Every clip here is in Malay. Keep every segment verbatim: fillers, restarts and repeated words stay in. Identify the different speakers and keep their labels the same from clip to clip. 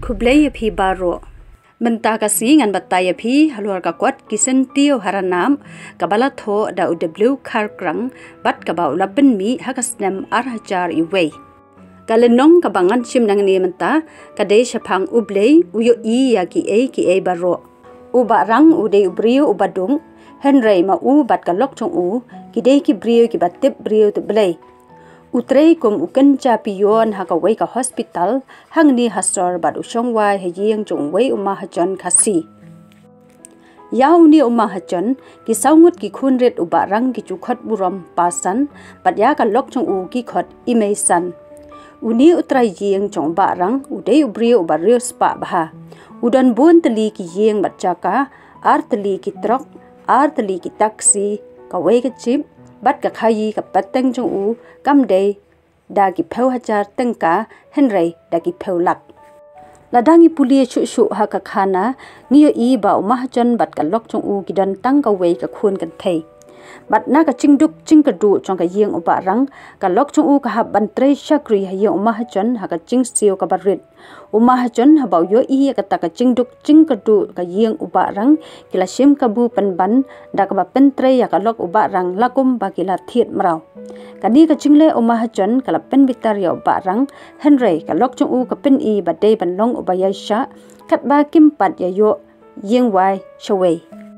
Speaker 1: hublay phi baro menta Khasi ngan bataya phi halwar ka kwat kisen tio haranam kabala tho da uw khar krang bat kabau lapen mi hakasnam ar hajar iway kalenong kabangan sim nang ni menta kade shapang ublay uyo i ya ki e ki e baro uba rang ude ubrio ubadung henry ma u bat ka lok chong u kide ki brio ki batip brio tu blay utrei kum uken cha piyon hakaway ka hospital hangni hasor bat usongwai hejing chongway uma hajon Khasi yaw ni uma hajon ki saungut ki khunret uba rang ki chukhot burom pasan bat ya ka lok chong u ki khot imesan uni utrai jing chong ba rang udei ubrio uba rio spa bha udan bun teli ki jing bat chaka ar teli ki trok ar teli ki taxi kaway ka chip bat ka khayi ka pateng chung u kam day da ki pheu hajar tengka henry da ki pheu lak ladangi pulie chu chu ha ka khana ngiyo i ba uma hajon bat ka lok chung u ki don tang ka wei ka khun kan thei bat na ka chingduk chingka du chong ka yeng uba rang ka lok chung u ka hab ban tre shakri ha yeng uma hajon ha ka ching sio ka barit uma hajon ha bau yo i ka ta ka chingduk chingka du ka yeng uba rang kila sim ka bu pan ban da ka ba pen tre ya ka lok uba rang lakum ba kila thiet mrau kani ka chingle uma hajon kala pen bitar ya uba rang henry ka lok chung u ka pen i ba dei ban long uba ya sha kat ba kim pat ya yo yeng wai shaway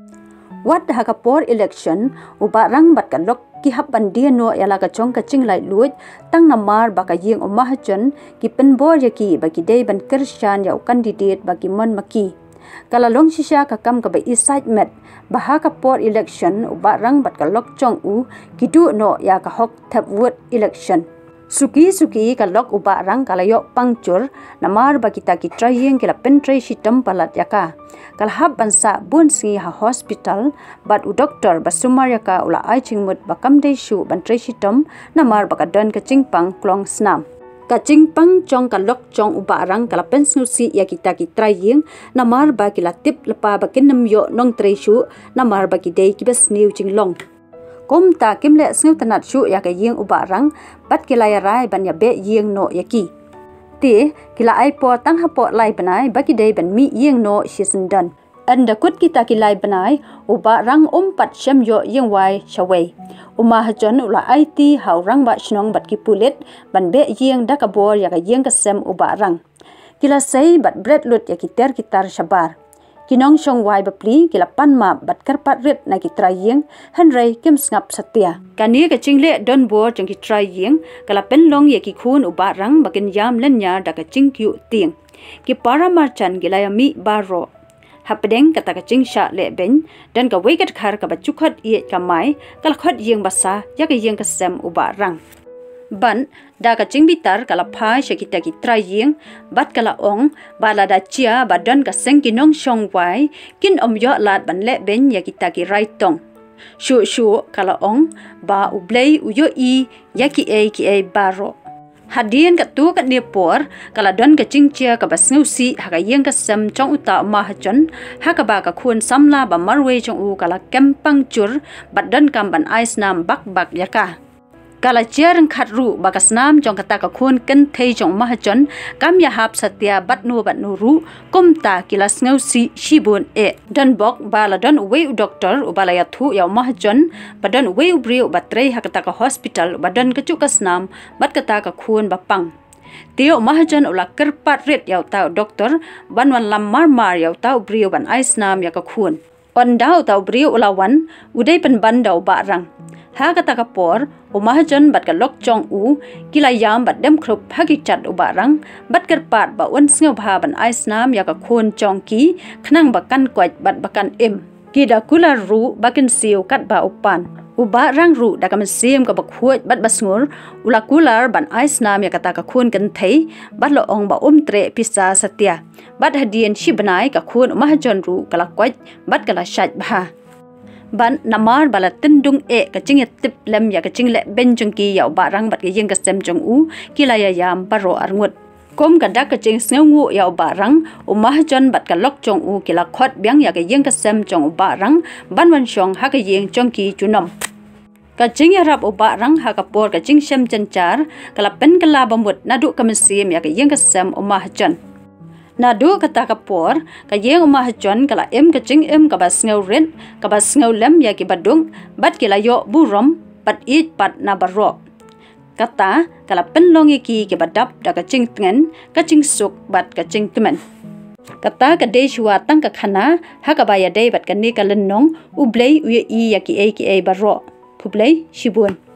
Speaker 1: wat ha ka por election uba rang bat ka lok ki hab ban dia no yala ka chong ka chinglai luit tang namar ba ka yeng uma hajon ki pen bor ya ki ba ki dei ban kershan ya candidate ba ki mon maki kala long shisha ka kam ka ba excitement ba ha ka por election uba rang bat ka lok chong u ki du no ya ka hok thap word election suki suki ka lok uba rang kala yo pangchur namar ba kita ki trying kila pen tray shitam palat yaka kal hab bansa bun si ha hospital bat u doctor basumar yaka ula ai chingmut ba kam dei shu ban tray shitam namar ba ka don ka chingpang klong snam ka chingpang chong ka lok chong uba rang kala pen snu si ya kita ki trying namar ba kila tip lapa ba kinam yo nong tray shu namar ba ki dei ki bas new chinglong kom ta kimle snu tanat shu ya ka yeng uba rang bat kila ya rai ban ya be yeng no yaki ti kila ai po tang ha po lai banai ba ki dei ban mi yeng no season dan anda kut kita ki lai banai uba rang um pat shem yo yeng wai shaway uma hajon ula ai ti hau rang ba shnong bat ki pulet ban be yeng da ka bor ya ka yeng ka sem uba rang kila sei bat bread lut ya ki ter ki tar shabar kinong shong wai bapli kila pan ma bat karpat rit na ki trayeng henry kim snap satya kani ka chingle don bo chang ki trayeng kala pen long ye ki khun uba rang bakin yam len nya da ka chingkyu ting ki para marchan gila mi baro hapdeng kata ka ching sha le ben dan ka weikat khar ka bachukhat ye ka mai kala khot yeng basa ya ka yeng ka sem uba rang ban da ka chingbitar kala phai shakita ki trayeng bat kala ong bala da chia badon ka sengki nong shong wai kin om yo lat ban le ben ya kita ki right tong shu shu kala ong ba ublei uyo i ya ki e ki e baro hadien ka tu ka ne por kala don ka chingchia ka basngu si ha ka yeng ka sam chong uta ma hajon ha ka ba ka khun samla ba marwe chong u kala kempang chur badon kam ban ice nam bak bak yaka kala cherang khatru bakasnam jong kata ka khun ken thei jong ma hajon kam ya hap satya bat nu bat nu ru kumta kila snau si shibun e don bok bala don we doctor ubala ya thu ya ma hajon badon we ubri batrei hakata ka hospital badon ka chu kasnam bat kata ka khun bapang tio ma hajon ula kerpat ret ya ta doctor ban wan lam mar mar ya ta ubri ban aisnam ya ka khun on dau ta ubri ulawan udai pen ban dau ba rang ha kata ka por uma hajon bat ka lok chong u kila yam bat dem khrop hagi chat uba rang bat ker pat ba un sngew bha ban aisnam ya ka khon chong ki khnang ba kan kwat bat bakan em ki da kula ru bakin siu kat ba upan uba rang ru da kam sim ka ba khuat bat basngur ula kular ban aisnam ya kata ka khon kan thei bat lo ong ba um tre pisa satya bat hadien shi banai ka khon uma hajon ru kala kwat bat kala shat bha ban namar bala tindung e ka chingya tip lem ya ka chingle ben chung ki yaw ba rang bat ke yeng ka sem chung u kila ya yam baro arngut kom ka dak ka ching sneu ngu yaw ba rang uma hajon bat ka lok chung u kila khot byang ya ka yeng ka sem chung ba rang ban wan shong ha ka yeng chung ki chunom ka ching ya rap uba rang ha ka por ka ching shem chan char kala pen kala bamut nadu ka mesim ya ka yeng ka sem uma hajon Nadu kata kapor, kayeng umah jon kala em kacing em kabas ngau ren, kabas ngau lem ya ki badung, bat kila yo burom, pat it pat na barok. Kata kala penlongi ki ki badap da kacing tengen, kacing suk bat kacing temen. Kata kadai shua tang kakana, hakabaya day bat kani kalenong, ublay uya i ya ki ay ki ay barok. Kublay shibun.